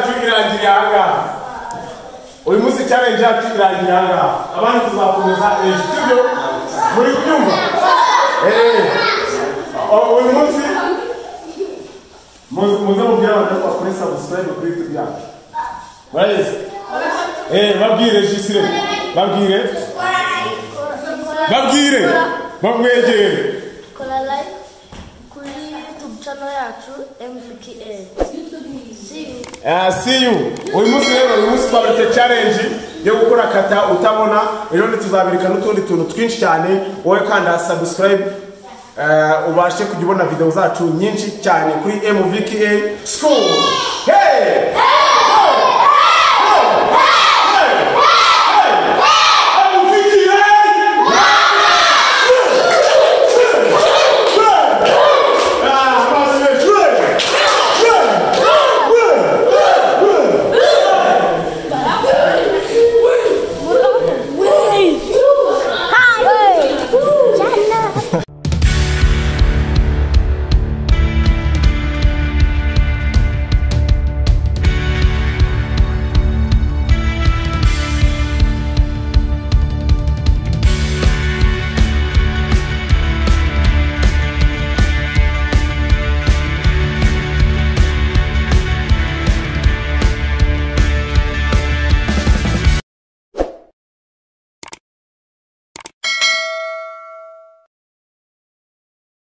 yacu irangiye ahangaha. Uyu munsi challenge yacu irangiye ahangaha. Abandi tuzakomeza studio muri kubyumva. Uyu munsi muze mubwira abantu ko bakora subscribe kuri YouTube yacu. Murayizi? Babwire Jisire. Babwire bamwegere. Kora like kuri YouTube channel yacu MVKA. See you. Uyu munsi rero twabaretse challenge yo gukora kata utabona. Rero tuzabirika n'utundi tuntu twinshi cyane. Wowe kanda subscribe ubashe kujya ubona video zacu nyinshi cyane kuri MVKA School. Hey!